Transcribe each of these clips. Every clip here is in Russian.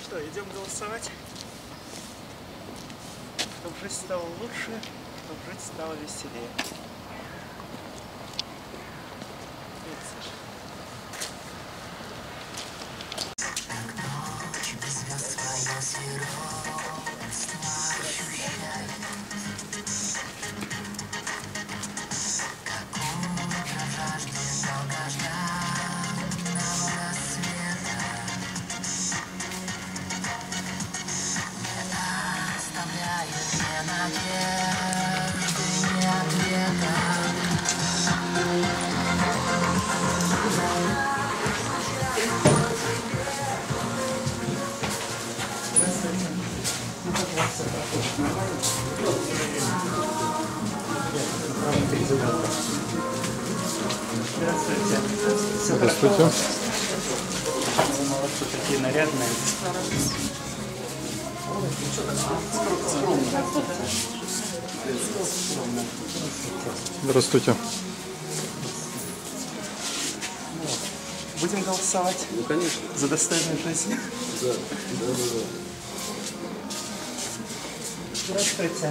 Что, идем голосовать? Чтобы жизнь стала лучше, чтобы жить стало веселее. Привет, Саша. Здравствуйте. Молодцы, такие нарядные. Здравствуйте. Будем голосовать? Ну, конечно. За достойную жизнь. Да. Здравствуйте.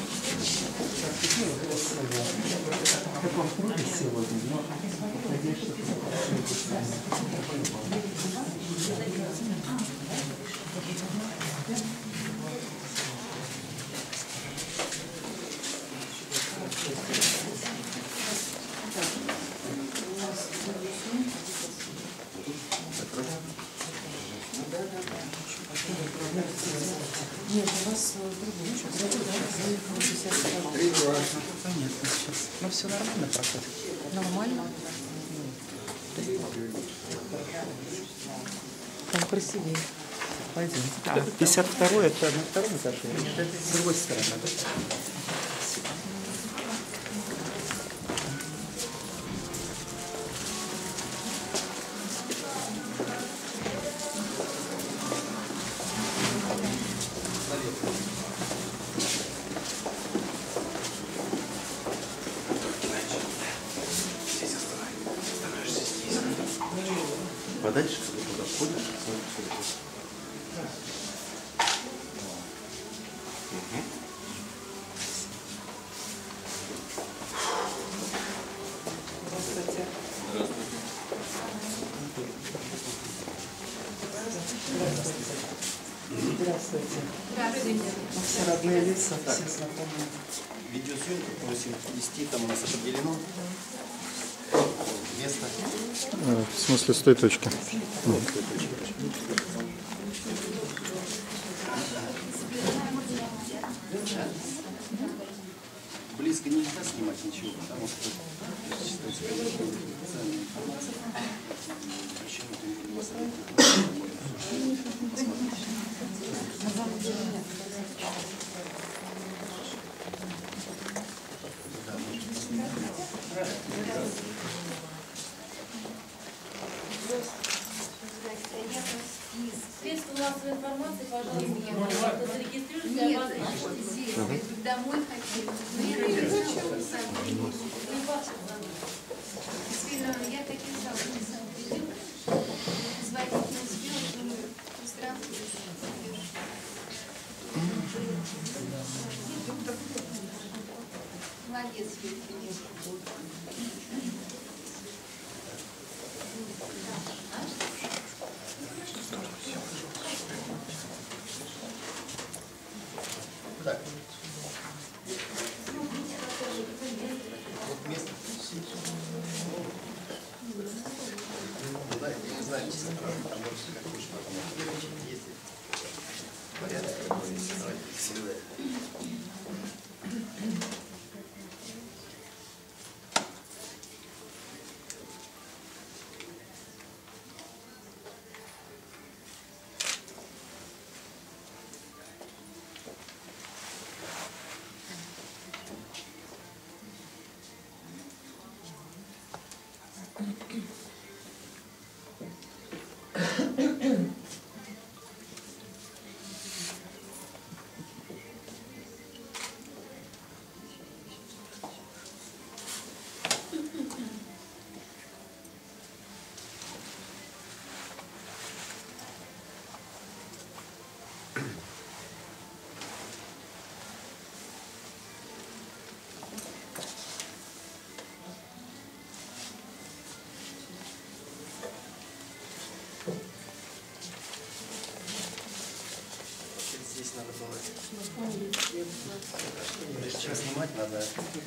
Как вам трудно сегодня? Но надеюсь, что Нет, у вас другой участок. понятно сейчас. Но все нормально проходит. Нормально. Там красивее. Пойдем. 52-й это на втором этаже? Нет, это с другой стороны. Подальше, когда туда входишь, Здравствуйте. Здравствуйте. Все родные лица, все знакомые. видеосъемку просим вести, там у нас определено место. В смысле с той точки. Близко нельзя снимать ничего, потому что Средства массовой информации, пожалуйста, зарегистрируйтесь, для вас Домой хотели. Я такие самые звонить не успела, думаю, здравствуйте. Молодец, так. Вот место. Да, я не знаю, честно, там больше как хочешь, потому что есть порядок, какой всегда. Прежде чем снимать, надо...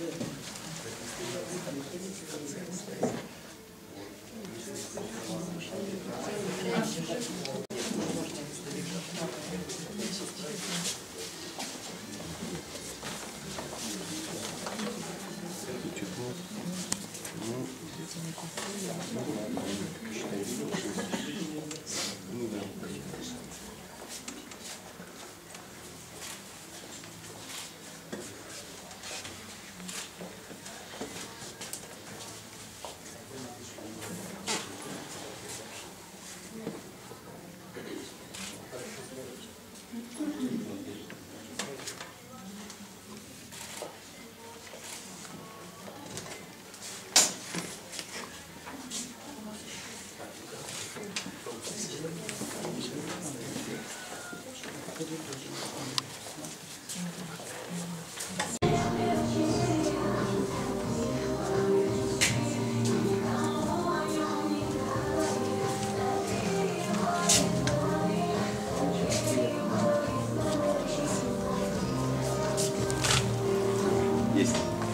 Есть.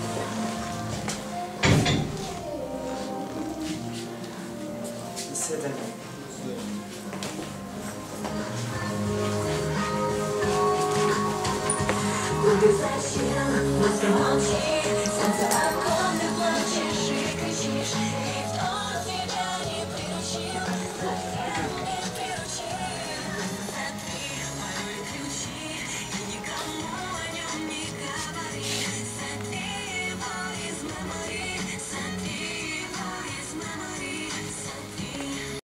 До свидания. Убежать, но замолчи,